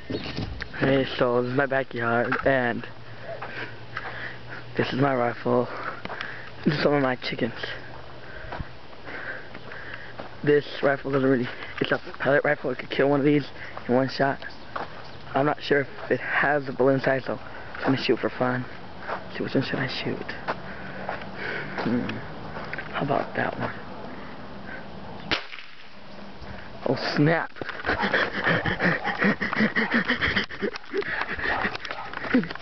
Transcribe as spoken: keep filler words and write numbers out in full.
Hey, so this is my backyard, and this is my rifle. This is some of my chickens. This rifle doesn't really, it's a pellet rifle. It could kill one of these in one shot. I'm not sure if it has a bullet inside, so I'm gonna shoot for fun. See, which one should I shoot? Hmm. How about that one? Oh snap!